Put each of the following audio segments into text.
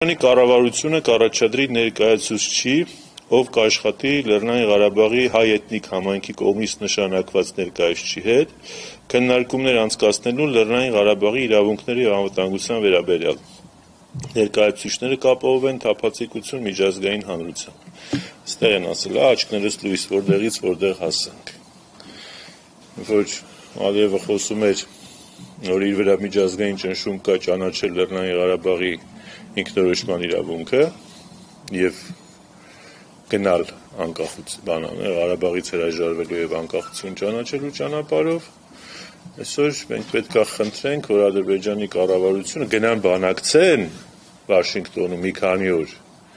Կառավարությունը կառաջադրի ներկայացուցչի, ով կաշխատի Լեռնային Ղարաբաղի հայ էթնիկ համայնքի կողմից նշանակված ներկայացուցչի հետ քննարկումներ անցկացնելու Լեռնային Ղարաբաղի իրավունքների և անվտանգության վերաբերյալ։ Ներկայացուցիչները կապահովեն թափանցիկություն միջազգային հանրությամբ։ Այստեղ են ասել, աչքներս լույս, որտեղից որտեղ հասանք։ Որ Ալիևը խոսում էր, որ իր վրա միջազգային ճնշում կա ճանաչել Լեռնային Ղարաբաղի ինքնորոշման իրավունքը և գնալ Ղարաբաղից հրաժարվելու և անկախություն ճանաչելու ճանապարհով, այսօր մենք պետք է խնդրենք, որ Ադրբեջանի կառավարությունը գնան բանակցեն Վաշինգտոնում մի քանի օր,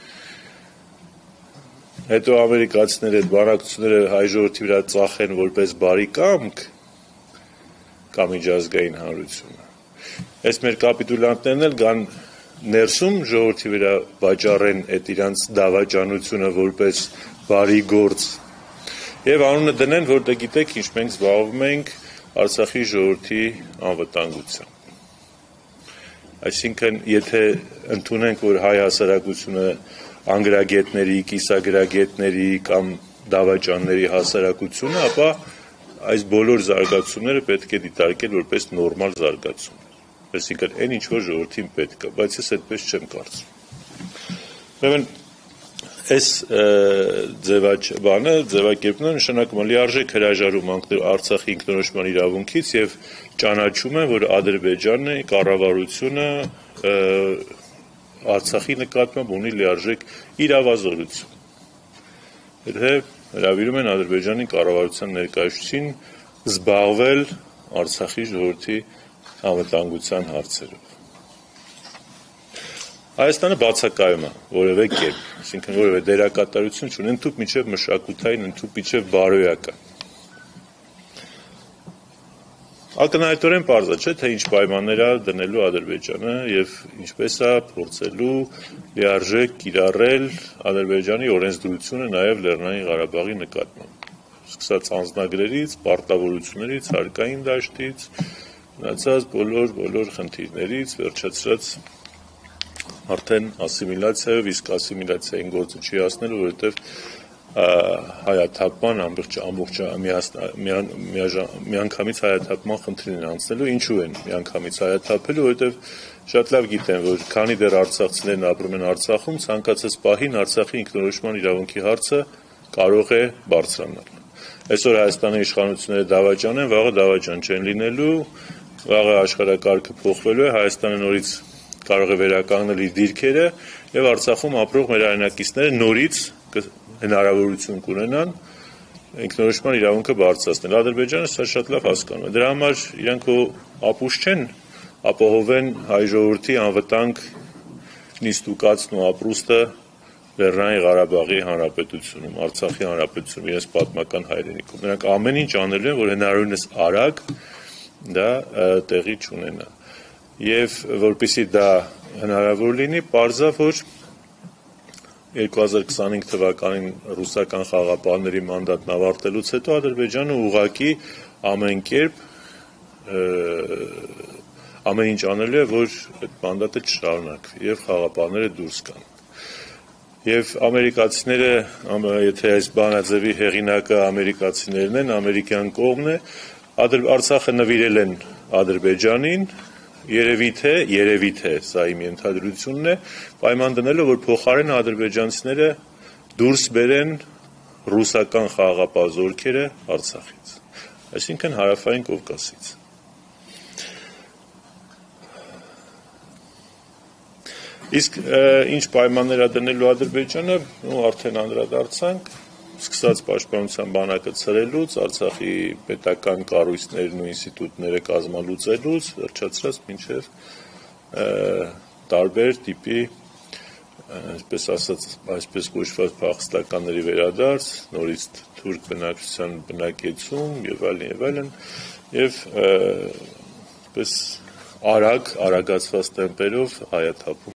հետո ամերիկացիները այդ բանակցությունները հայ ժողովրդի վրա ծախեն որպես բարի կամք կամ միջազգային հանրությունը։ Այս մեր կապիտուլյանտներն էլ գան ներսում ժողովրդի վրա վաճառեն այդ իրանց դավաճանությունը որպես բարի գործ եւ անունը դնեն, որտեղ գիտեք, ինչ մենք զբաղվում ենք Արցախի ժողովրդի անվտանգությամբ։ Այսինքն, եթե ընդունենք, որ հայ հասարակությունը անգրագետների, կիսագրագետների կամ դավաճանների հասարակություն է, ապա այս բոլոր զարգացումները պետք է դիտարկել որպես նորմալ զարգացում։ Այսինքն, այն ինչ որ ժողովրդին պետք է, բայց ես այդպես չեմ կարծում։ Այս ձևակերպումը նշանակում է լիարժեք հրաժարում Արցախի ինքնորոշման իրավունքից եւ ճանաչում է, որ Ադրբեջանի կառավարությունը Արցախի նկատմամբ ունի լիարժեք իրավազորություն։ Եթե հրավիրում են Ադրբեջանի կառավարության ներկայացուցիչին զբաղվել Արցախի ժողովրդի անվտանգության հարցերով։ Հայաստանը բացակայում է որևէ կերպ, այսինքն որևէ դերակատարություն չունի, ընդհուպ մինչև մշակութային, ընդհուպ մինչև բարոյական։ Ակնհայտորեն պարզ է, չէ՞, թե ինչ պայմաններ է դնելու Ադրբեջանը եւ ինչպես է փորձելու լիարժեք կիրառել Ադրբեջանի օրենսդրությունը նաեւ Լեռնային Ղարաբաղի նկատմամբ։ Սկսած անձնագրերից, պարտավորություններից, հարկային դաշտից, մնացած բոլոր խնդիրներից, վերջացրած արդեն ասիմիլյացիայով, իսկ ասիմիլյացիային գործը չի հասնելու, որովհետև հայաթափման միանգամից հայաթափման խնդրին են անցնելու, ինչու են միանգամից հայաթափելու, որովհետև շատ լավ գիտեն, որ քանի դեռ արցախցիներն ապրում են Արցախում, ցանկացած պահին Արցախի ինքնորոշման իրավունքի հարցը կարող է բարձրանալ։ Այսօր Հայաստանի իշխանությունները դավաճան են, վաղը դավաճան չեն լինելու, վաղը աշխարհակարգը փոխվելու է, Հայաստանը նորից կարող է վերականգնել իր դիրքերը եւ Արցախում ապրող մեր հայրենակիցները նորից հնարավորություն կունենան ինքնորոշման իրավունքը բարձրացնել։ Ադրբեջանը սա շատ լավ հասկանում է։ Դրա համար իրանք ապուշ չեն ապահովեն հայ ժողովրդի անվտանգ նիստուկացն ու ապրուստը Լեռնային Ղարաբաղի Հանրապետությունում, Արցախի Հանրապետությունում, իրենց պատմական հայրենիքում։ Նրանք ամեն ինչ անելու են, որ հնարավորինս արագ դա տեղի չունենա։ Եվ որպեսզի դա հնարավոր լինի, պարզա, որ 2025 թվականին ռուսական խաղաղապահների մանդատն ավարտելուց հետո Ադրբեջանը ուղղակի ամեն կերպ ամեն ինչ անելու է, որ այդ մանդատը չշարունակվի եւ խաղաղապահները դուրս գան։ Եվ ամերիկացիները, եթե այս բանաձևի հեղինակը ամերիկացիներն են, ամերիկյան կողմն է, Արցախը նվիրել են Ադրբեջանին, երևի թե, սա իմ ենթադրությունն է, պայման դնելով, որ փոխարենը ադրբեջանցիները դուրս բերեն ռուսական խաղաղապահ զորքերը Արցախից, այսինքն Հարավային Կովկասից։ Իսկ ինչ պայմաններ է դնելու Ադրբեջանը, արդեն անդրադարձանք, սկսած պաշտպանության բանակը ցրելուց, Արցախի պետական կառույցներն ու ինստիտուտները կազմալուծելուց, վերջացրած մինչև տարբեր տիպի, այսպես ասած, այսպես կոչված փախստականների վերադարձ, նորից թուրք բնակչության բնակեցում եւ այլն, եւ այսպես արագացված տեմպերով հայաթափում